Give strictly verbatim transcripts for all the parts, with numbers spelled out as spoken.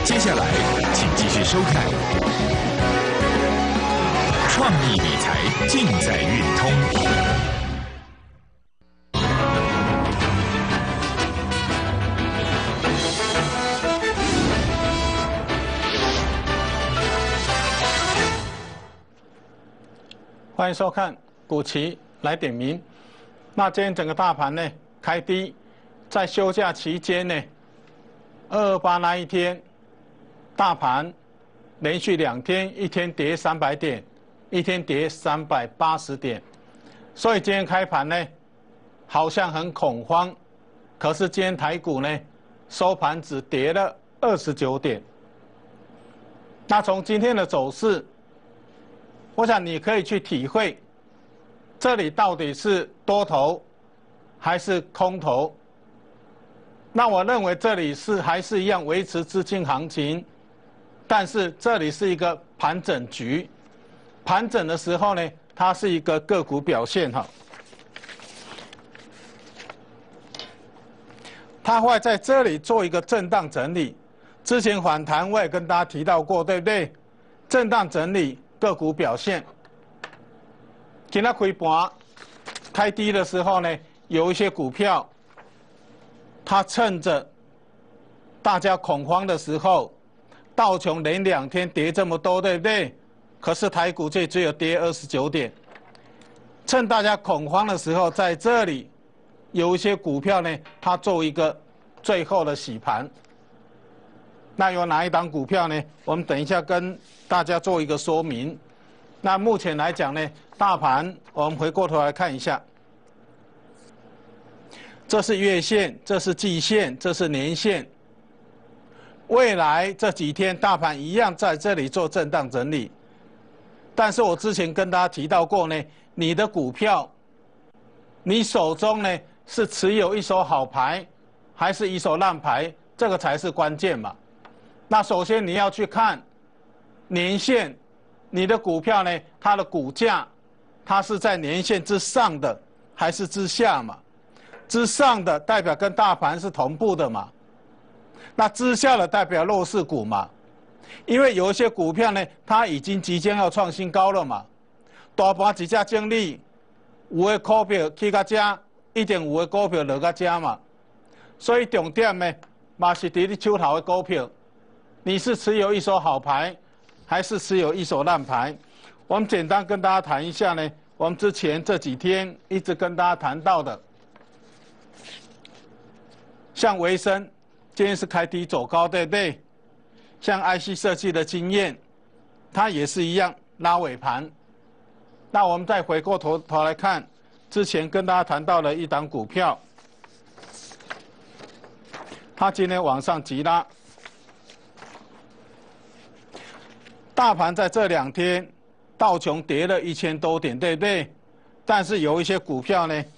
接下来，请继续收看《创意理财尽在运通》。 欢迎收看股期来点名。那今天整个大盘呢开低，在休假期间呢，二二八那一天，大盘连续两天，一天跌三百点，一天跌三百八十点，所以今天开盘呢，好像很恐慌，可是今天台股呢收盘只跌了二十九点。那从今天的走势，我想你可以去体会，这里到底是多头还是空头？那我认为这里是还是一样维持资金行情，但是这里是一个盘整局，盘整的时候呢，它是一个个股表现哈，它会在这里做一个震荡整理。之前反弹我也跟大家提到过，对不对？震荡整理。个股表现，今天开盘开低的时候呢，有一些股票，它趁着大家恐慌的时候，道琼连两天跌这么多，对不对？可是台股却只有跌二十九点。趁大家恐慌的时候，在这里有一些股票呢，它做一个最后的洗盘。那有哪一档股票呢？我们等一下跟大家做一个说明。那目前来讲呢，大盘我们回过头来看一下，这是月线，这是季线，这是年线。未来这几天大盘一样在这里做震荡整理，但是我之前跟大家提到过呢，你的股票，你手中呢是持有一手好牌，还是一手烂牌，这个才是关键嘛。那首先你要去看年线，你的股票呢，它的股价，它是在年线之上的还是之下嘛？之上的代表跟大盘是同步的嘛？那之下的代表弱势股嘛？因为有一些股票呢，它已经即将要创新高了嘛。大盘一只经理，有的股票去到这，一定有的股票落到这嘛。所以重点呢，嘛是伫你手头的股票。你是持有一手好牌，还是持有一手烂牌？我们简单跟大家谈一下呢。我们之前这几天一直跟大家谈到的，像微升，今天是开低走高，对不对？像 I C 设计的经验，它也是一样拉尾盘。那我们再回过头头来看，之前跟大家谈到了一档股票，它今天往上急拉。大盘在这两天，道琼跌了一千多点，对不对？但是有一些股票呢，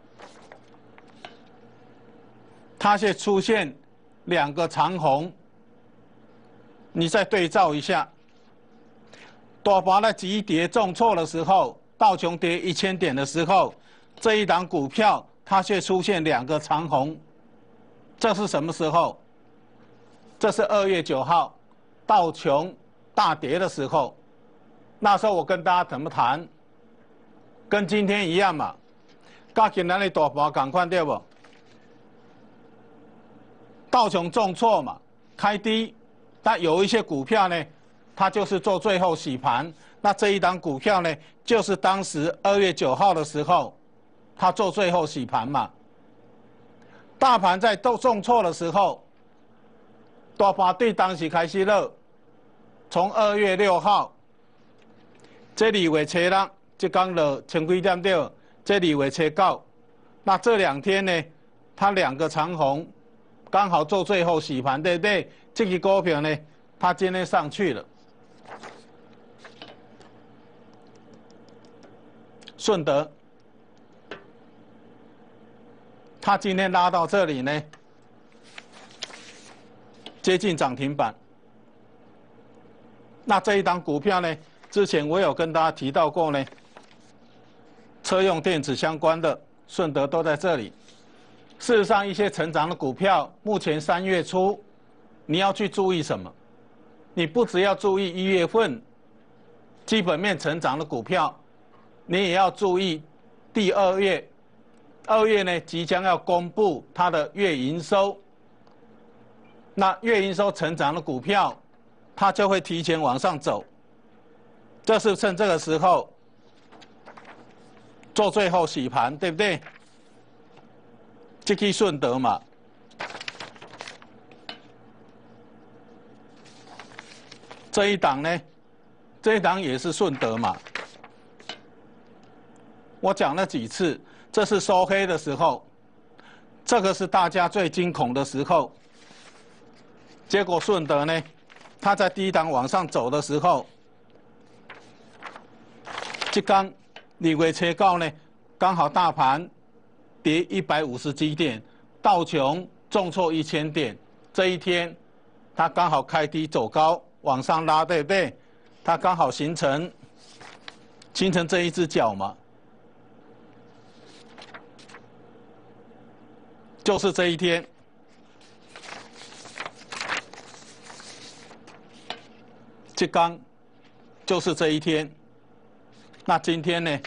它却出现两个长红。你再对照一下，大盘在急跌重挫的时候，道琼跌一千点的时候，这一档股票它却出现两个长红，这是什么时候？这是二月九号，道琼大跌的时候，那时候我跟大家怎么谈？跟今天一样嘛，跟今天的大盘同款对不？道琼重挫嘛，开低，但有一些股票呢，它就是做最后洗盘。那这一档股票呢，就是当时二月九号的时候，它做最后洗盘嘛。大盘在都重挫的时候，大盘对当时开始了。从二月六号，这里月初六，这刚了千几点对，这里月初九，那这两天呢，它两个长红，刚好做最后洗盘，对不对？这个股票呢，它今天上去了，顺德，它今天拉到这里呢，接近涨停板。那这一档股票呢，之前我有跟大家提到过呢，车用电子相关的顺德都在这里。事实上，一些成长的股票，目前三月初，你要去注意什么？ 你不只要注意一月份基本面成长的股票，你也要注意第二月。二月呢，即将要公布它的月营收。那月营收成长的股票，它就会提前往上走。这是趁这个时候做最后洗盘，对不对？这去顺德嘛。这一档呢，这一档也是顺德嘛。我讲了几次，这是收黑的时候，这个是大家最惊恐的时候。结果顺德呢，它在低档往上走的时候，这刚二月初九呢，刚好大盘跌一百五十基点，道琼重挫一千点，这一天它刚好开低走高。往上拉，对不对？它刚好形成形成这一只脚嘛，就是这一天。这刚就是这一天。那今天呢？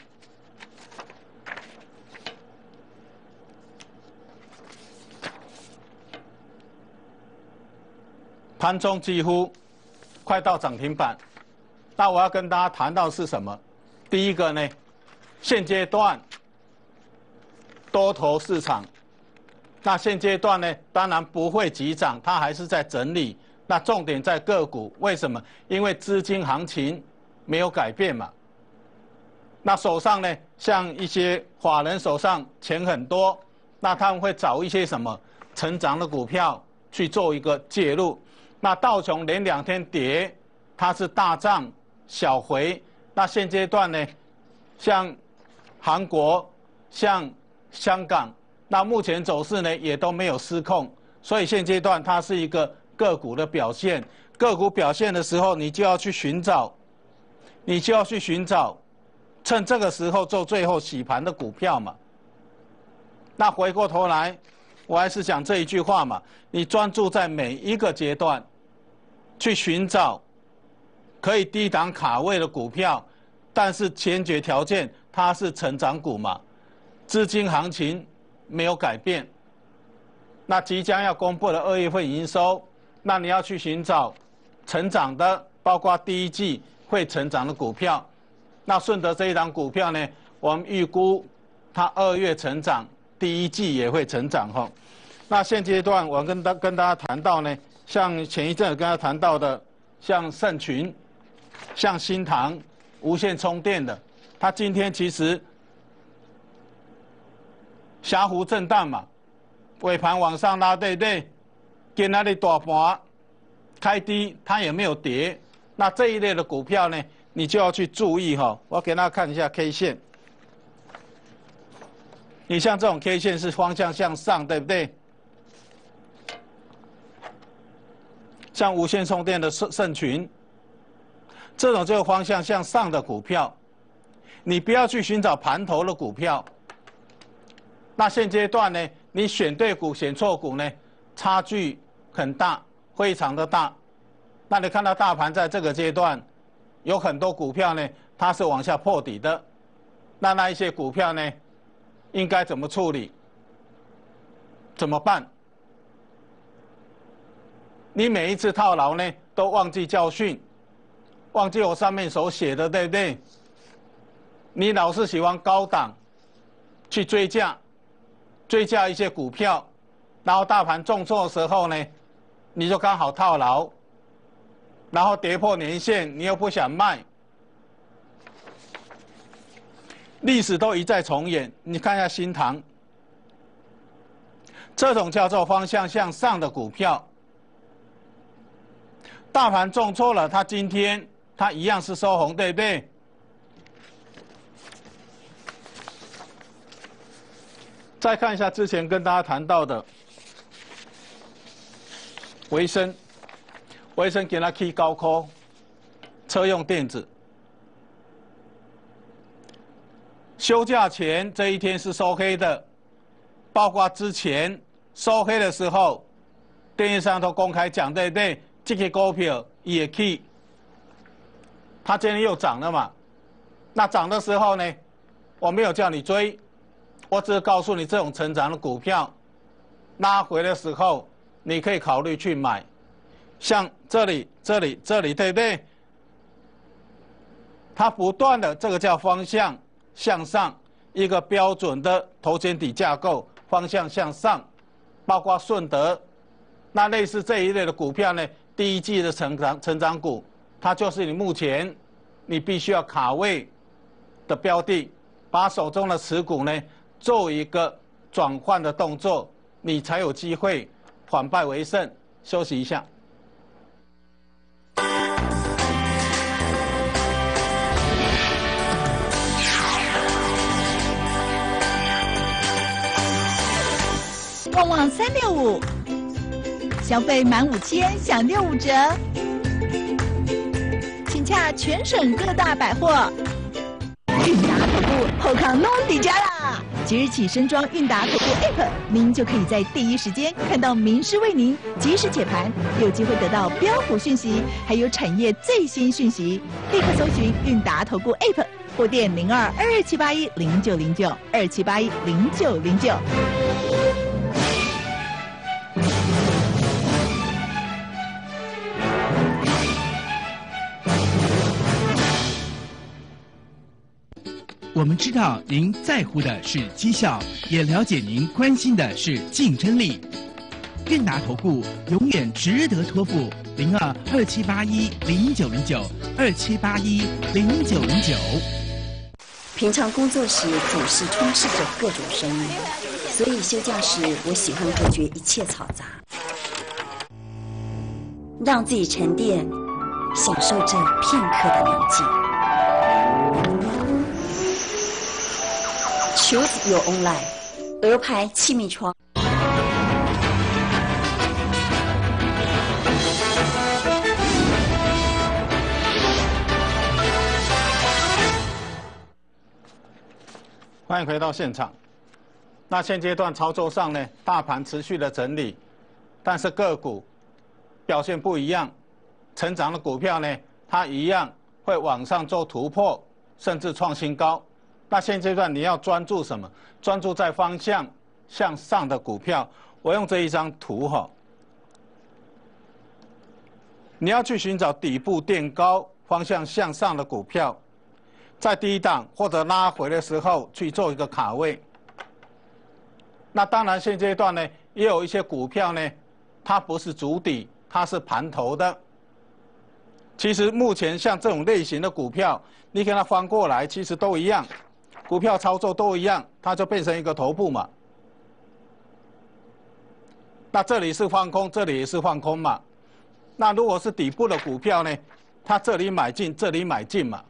盘中几乎快到涨停板，那我要跟大家谈到是什么？第一个呢，现阶段多头市场，那现阶段呢，当然不会急涨，它还是在整理。那重点在个股，为什么？因为资金行情没有改变嘛。那手上呢，像一些法人手上钱很多，那他们会找一些什么成长的股票去做一个介入。那道琼连两天跌，它是大涨小回。那现阶段呢，像韩国、像香港，那目前走势呢也都没有失控，所以现阶段它是一个个股的表现。个股表现的时候，你就要去寻找，你就要去寻找，趁这个时候做最后洗盘的股票嘛。那回过头来，我还是讲这一句话嘛，你专注在每一个阶段，去寻找可以低档卡位的股票，但是先决条件它是成长股嘛，资金行情没有改变。那即将要公布的二月份营收，那你要去寻找成长的，包括第一季会成长的股票。那顺德这一档股票呢，我们预估它二月成长，第一季也会成长哈。那现阶段我跟大跟大家谈到呢，像前一阵跟大家谈到的，像盛群、像新唐、无线充电的，它今天其实狭幅震荡嘛，尾盘往上拉，对不对？给那里大盘开低，它也没有跌。那这一类的股票呢，你就要去注意哈。我给大家看一下 K 线，你像这种 K 线是方向向上，对不对？像无线充电的盛盛群，这种就是方向向上的股票，你不要去寻找盘头的股票。那现阶段呢，你选对股选错股呢，差距很大，非常的大。那你看到大盘在这个阶段，有很多股票呢，它是往下破底的。那那一些股票呢，应该怎么处理？怎么办？你每一次套牢呢，都忘记教训，忘记我上面所写的，对不对？你老是喜欢高档去追价，追价一些股票，然后大盘重挫的时候呢，你就刚好套牢，然后跌破年线，你又不想卖，历史都一再重演。你看一下新唐，这种叫做方向向上的股票。大盘重挫了，它今天它一样是收红，对不对？再看一下之前跟大家谈到的维生，维生给它 K 高科，车用电子。休假前这一天是收黑的，包括之前收黑的时候，电视上都公开讲，对不对？ 这个股票也去，它今天又涨了嘛？那涨的时候呢，我没有叫你追，我只是告诉你这种成长的股票，拉回的时候你可以考虑去买。像这里、这里、这里，对不对？它不断的这个叫方向向上，一个标准的头肩底架构，方向向上，包括顺德，那类似这一类的股票呢，第一季的成长成长股，它就是你目前你必须要卡位的标的，把手中的持股呢做一个转换的动作，你才有机会反败为胜。休息一下。 旺旺三六五，消费满五千享六五折，请洽全省各大百货。韵达投顾后康弄底加啦！即日起升装韵达投顾 App， 您就可以在第一时间看到名师为您及时解盘，有机会得到标股讯息，还有产业最新讯息。立刻搜寻韵达投顾 App， 或电零二二二七八一零九零九二七八一零九零九。 我们知道您在乎的是绩效，也了解您关心的是竞争力。韵达投顾永远值得托付，零二二七八一零九零九二七八一零九零九。 平常工作时总是充斥着各种声音，所以休假时我喜欢隔绝一切嘈杂，让自己沉淀，享受这片刻的宁静。Choose your own life， 鹅牌气密窗。 欢迎回到现场。那现阶段操作上呢，大盘持续的整理，但是个股表现不一样。成长的股票呢，它一样会往上做突破，甚至创新高。那现阶段你要专注什么？专注在方向向上的股票。我用这一张图哈，你要去寻找底部垫高、方向向上的股票，在低档或者拉回的时候去做一个卡位。那当然现阶段呢，也有一些股票呢，它不是主底，它是盘头的。其实目前像这种类型的股票，你给它翻过来，其实都一样。股票操作都一样，它就变成一个头部嘛。那这里是放空，这里也是放空嘛。那如果是底部的股票呢，它这里买进，这里买进嘛。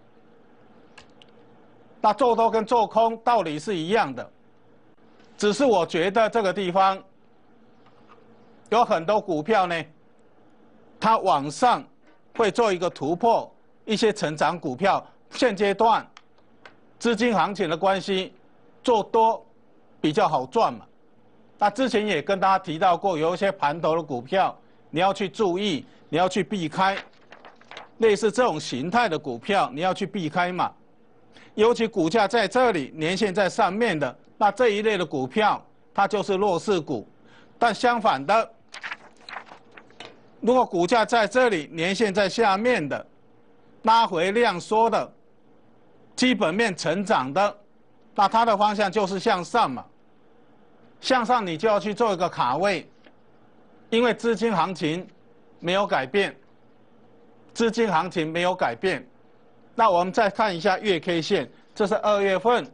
那做多跟做空道理是一样的，只是我觉得这个地方有很多股票呢，它往上会做一个突破，一些成长股票现阶段。资金行情的关系，做多比较好赚嘛。那之前也跟大家提到过，有一些盘头的股票，你要去注意，你要去避开。类似这种形态的股票，你要去避开嘛。尤其股价在这里，年线在上面的，那这一类的股票，它就是弱势股。但相反的，如果股价在这里，年线在下面的，拉回量缩的。基本面成长的，那它的方向就是向上嘛。向上你就要去做一个卡位，因为资金行情没有改变，资金行情没有改变。那我们再看一下月 K 线，这是二月份，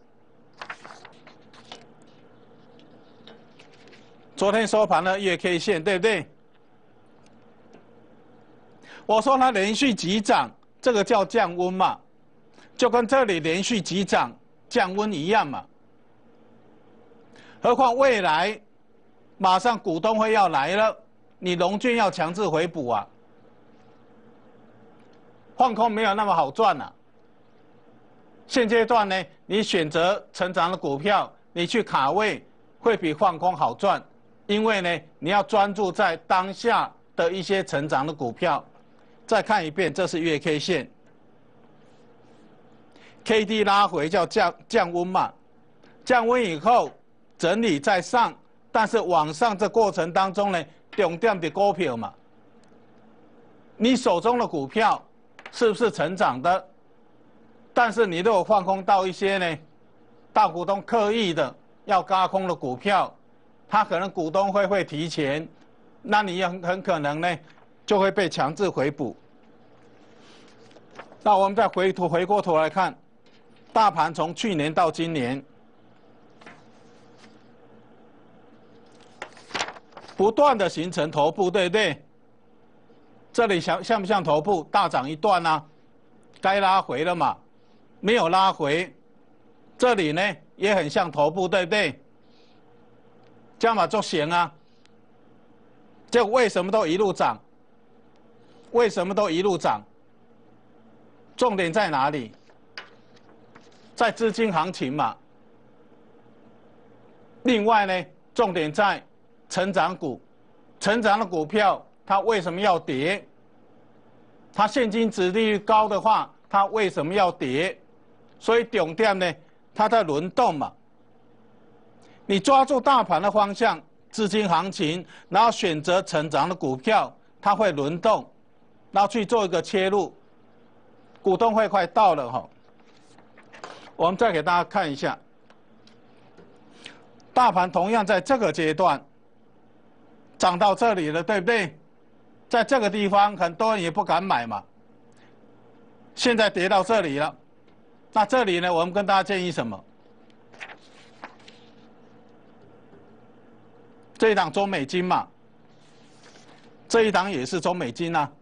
昨天收盘的月 K 线，对不对？我说它连续急涨，这个叫降温嘛。就跟这里连续急涨降温一样嘛，何况未来马上股东会要来了，你融券要强制回补啊，放空没有那么好赚啊。现阶段呢，你选择成长的股票，你去卡位会比放空好赚，因为呢，你要专注在当下的一些成长的股票。再看一遍，这是月 K 线 ，K D 拉回叫降降温嘛，降温以后整理再上，但是往上这过程当中呢，重点的股票嘛，你手中的股票是不是成长的？但是你如果放空到一些呢，大股东刻意的要軋空的股票，他可能股东会会提前，那你也很很可能呢，就会被强制回补。那我们再回头回过头来看，大盘从去年到今年，不断的形成头部，对不对？这里像像不像头部大涨一段啊？该拉回了嘛，没有拉回。这里呢也很像头部，对不对？这样嘛就行啊。这为什么都一路涨？为什么都一路涨？重点在哪里？在资金行情嘛。另外呢，重点在成长股，成长的股票它为什么要跌？它现金殖利率高的话，它为什么要跌？所以重点呢，它在轮动嘛。你抓住大盘的方向，资金行情，然后选择成长的股票，它会轮动，然后去做一个切入。股东会快到了哈，我们再给大家看一下，大盘同样在这个阶段涨到这里了，对不对？在这个地方很多人也不敢买嘛，现在跌到这里了，那这里呢，我们跟大家建议什么？这一档中美金嘛，这一档也是中美金啊，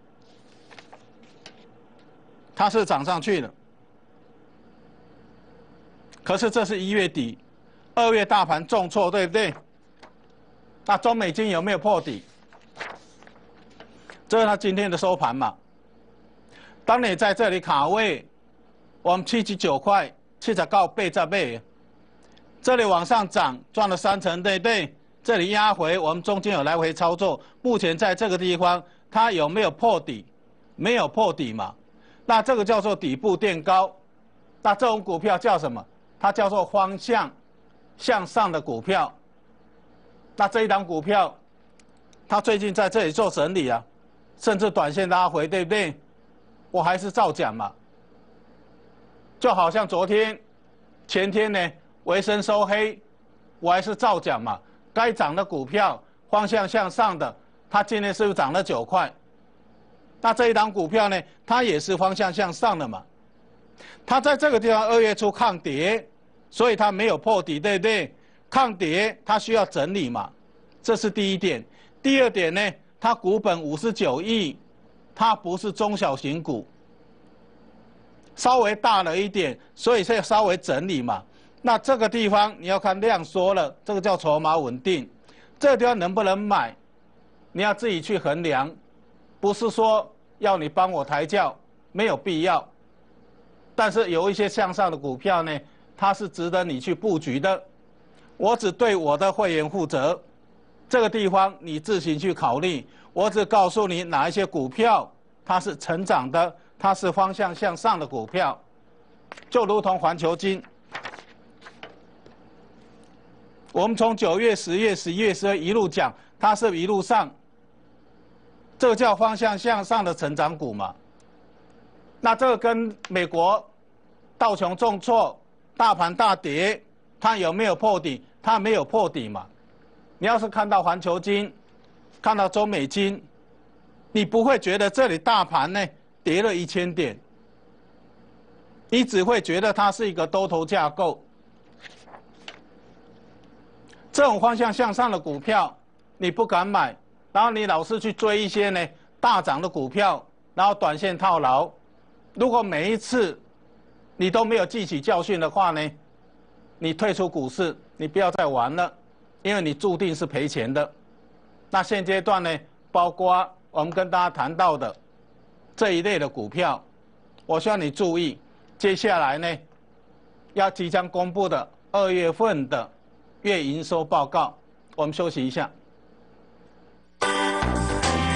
它是涨上去了，可是这是一月底，二月大盘重挫，对不对？那中美金有没有破底？这是它今天的收盘嘛。当你在这里卡位，我们七十九块，七十九倍在倍，这里往上涨赚了三成，对不对？这里压回，我们中间有来回操作。目前在这个地方，它有没有破底？没有破底嘛。那这个叫做底部垫高。那这种股票叫什么？它叫做方向向上的股票。那这一档股票，它最近在这里做整理啊，甚至短线拉回，对不对？我还是照讲嘛。就好像昨天、前天呢，微升收黑，我还是照讲嘛。该涨的股票方向向上的，它今天是不是涨了九块？那这一档股票呢，它也是方向向上的嘛。它在这个地方二月初抗跌，所以它没有破底，对不对？抗跌它需要整理嘛，这是第一点。第二点呢，它股本五十九亿，它不是中小型股，稍微大了一点，所以是稍微整理嘛。那这个地方你要看量缩了，这个叫筹码稳定。这个地方能不能买，你要自己去衡量，不是说要你帮我抬轿，没有必要。但是有一些向上的股票呢，它是值得你去布局的。我只对我的会员负责，这个地方你自行去考虑。我只告诉你哪一些股票它是成长的，它是方向向上的股票，就如同环球金。我们从九月、十月、十一月、十二一路讲，它是一路上，这个叫方向向上的成长股嘛。那这个跟美国道琼重挫、大盘大跌，它有没有破底？它没有破底嘛。你要是看到环球金，看到中美金，你不会觉得这里大盘呢跌了一千点，你只会觉得它是一个多头架构。这种方向向上的股票，你不敢买，然后你老是去追一些呢大涨的股票，然后短线套牢。如果每一次你都没有记起教训的话呢，你退出股市，你不要再玩了，因为你注定是赔钱的。那现阶段呢，包括我们跟大家谈到的这一类的股票，我希望你注意，接下来呢要即将公布的二月份的月营收报告，我们休息一下。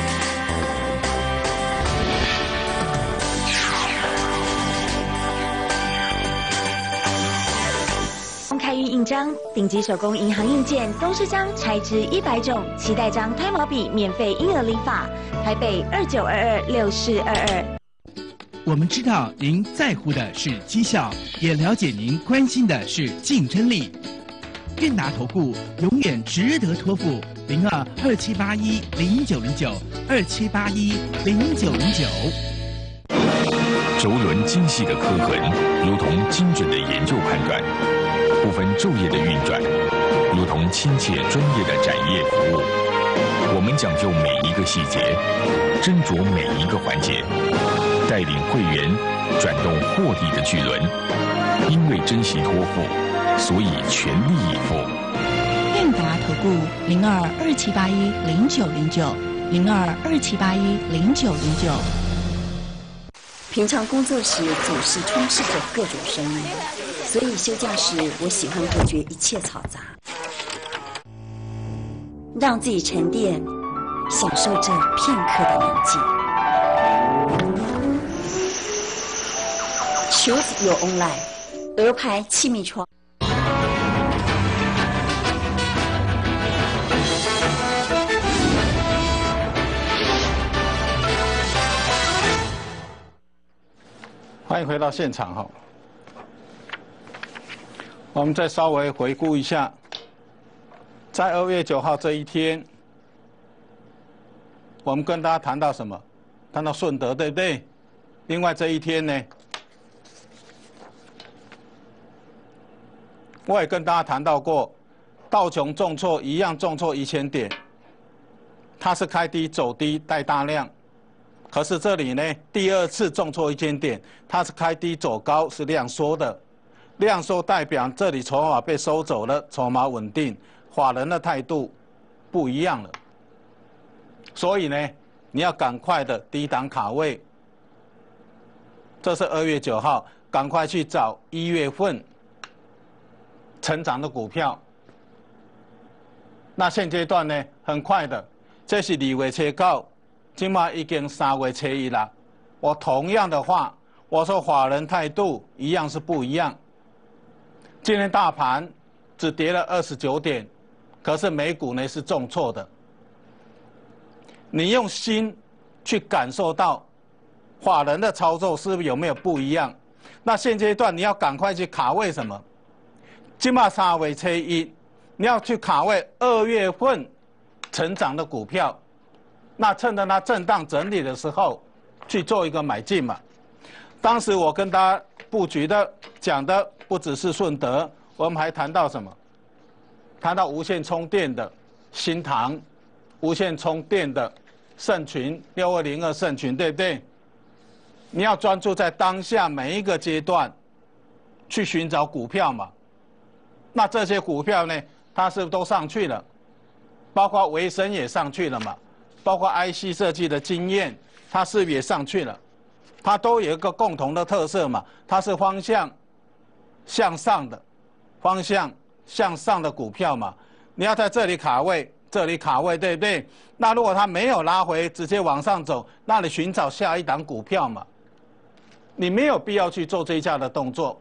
章，顶级手工银行印鉴，公式章拆支一百种，期待章胎毛笔免费婴儿理发。台北二九二二六四二二。 我们知道您在乎的是绩效，也了解您关心的是竞争力。韵达投顾永远值得托付，零二二七八一零九零九二七八一零九零九。 轴轮精细的刻痕，如同精准的研究判断，不分昼夜的运转，如同亲切专业的展业服务。我们讲究每一个细节，斟酌每一个环节，带领会员转动获利的巨轮。因为珍惜托付，所以全力以赴。 韵达投顾零二二七八一零九零九零二二七八一零九零九。 平常工作时总是充斥着各种声音，所以休假时我喜欢隔绝一切嘈杂，让自己沉淀，享受这片刻的宁静。Choose your own life， 鹅牌气密窗。 欢迎回到现场哈，我们再稍微回顾一下，在二月九号这一天，我们跟大家谈到什么？谈到顺德，对不对？另外这一天呢，我也跟大家谈到过，道琼重挫一样重挫一千点，它是开低走低带大量。可是这里呢，第二次重挫一千点，它是开低走高，是量缩的，量缩代表这里筹码被收走了，筹码稳定，法人的态度不一样了。所以呢，你要赶快的低档卡位。这是二月九号，赶快去找一月份成长的股票。那现阶段呢，很快的，这是二月初九。今嘛已经三月初一了，我同样的话，我说法人态度一样是不一样。今天大盘只跌了二十九点，可是美股呢是重挫的。你用心去感受到法人的操作是不是有没有不一样？那现阶段你要赶快去卡位什么？今嘛三月初一，你要去卡位二月份成长的股票。那趁着它震荡整理的时候，去做一个买进嘛。当时我跟大家布局的讲的不只是顺德，我们还谈到什么？谈到无线充电的新唐，无线充电的盛群六二零二盛群，对不对？你要专注在当下每一个阶段，去寻找股票嘛。那这些股票呢，它是不是都上去了？包括维生也上去了嘛。包括 I C 设计的经验，它是不是也上去了？它都有一个共同的特色嘛，它是方向向上的，方向向上的股票嘛。你要在这里卡位，这里卡位，对不对？那如果它没有拉回，直接往上走，那你寻找下一档股票嘛。你没有必要去做追加的动作。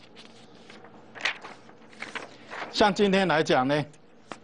像今天来讲呢。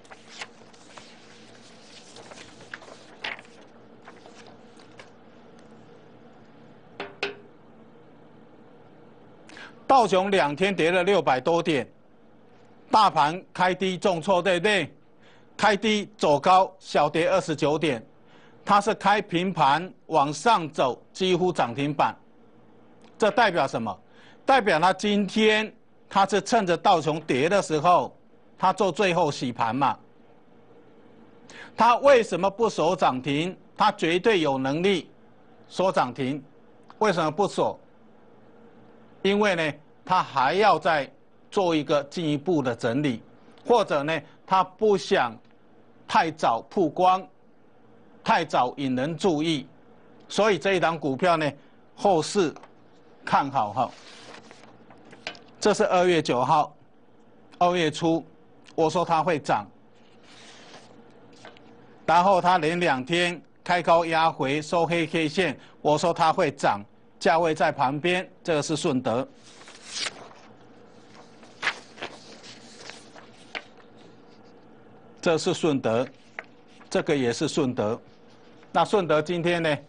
道琼两天跌了六百多点，大盘开低重挫，对不对？开低走高，小跌二十九点，它是开平盘往上走，几乎涨停板。这代表什么？代表它今天它是趁着道琼跌的时候，它做最后洗盘嘛。它为什么不锁涨停？它绝对有能力锁涨停，为什么不锁？因为呢，他还要再做一个进一步的整理，或者呢，他不想太早曝光，太早引人注意，所以这一档股票呢，后市看好哈。这是二月九号，二月初，我说它会涨，然后它连两天开高压回收黑 K 线，我说它会涨。价位在旁边，这个是顺德。 这是顺德，这个也是顺德。那顺德今天呢？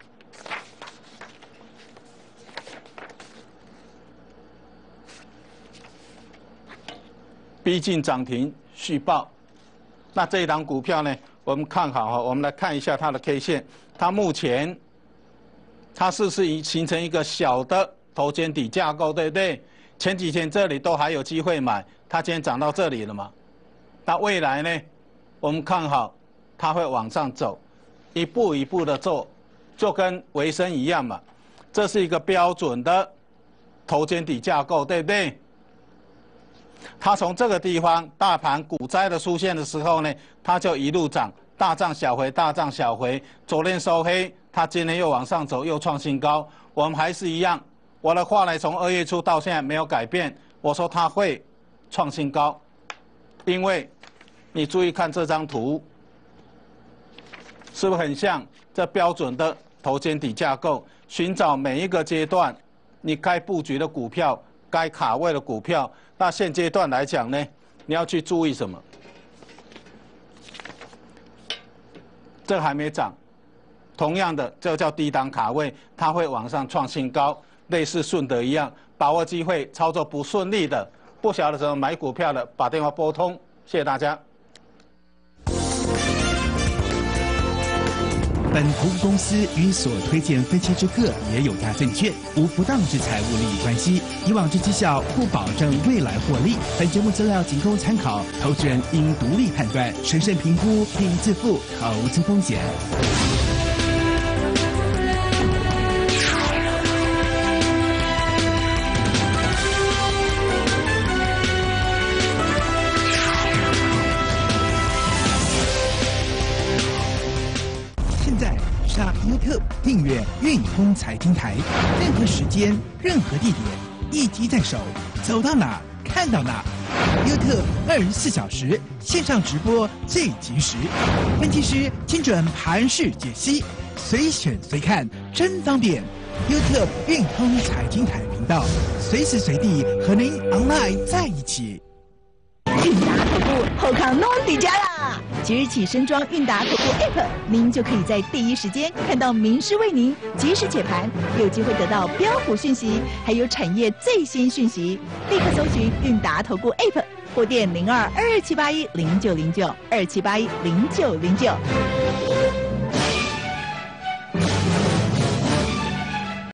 逼近涨停续报。那这一档股票呢，我们看好哈，我们来看一下它的 K 线，它目前它是不是形成一个小的头肩底架构，对不对？前几天这里都还有机会买，它今天涨到这里了嘛？那未来呢，我们看好它会往上走，一步一步的做，就跟维生一样嘛。这是一个标准的头肩底架构，对不对？它从这个地方大盘股灾的出现的时候呢，它就一路涨，大涨小回，大涨小回。昨天收黑，它今天又往上走，又创新高。我们还是一样，我的话呢，从二月初到现在没有改变。我说它会创新高，因为你注意看这张图，是不是很像这标准的头肩底架构？寻找每一个阶段你该布局的股票，该卡位的股票。那现阶段来讲呢，你要去注意什么？这个还没涨，同样的，这个叫低档卡位，它会往上创新高，类似顺德一样，把握机会。操作不顺利的，不晓得怎么买股票的，把电话拨通。谢谢大家。 本投资公司与所推荐分期之客也有价证券，无不当之财务利益关系。以往之绩效不保证未来获利。本节目资料仅供参考，投资人应独立判断、审慎评估并自负投资风险。上 YouTube 订阅运通财经台，任何时间、任何地点，一机在手，走到哪看到哪。YouTube 二十四小时线上直播最及时，分析师精准盘势解析，随选随看，真方便。YouTube 运通财经台频道，随时随地和您 online 在一起。 韵达投顾后康弄底家啦！即日起升装韵达投顾 App， 您就可以在第一时间看到名师为您及时解盘，有机会得到标股讯息，还有产业最新讯息。立刻搜寻韵达投顾 App， 或电零二二二七八一零九零九二七八一零九零九。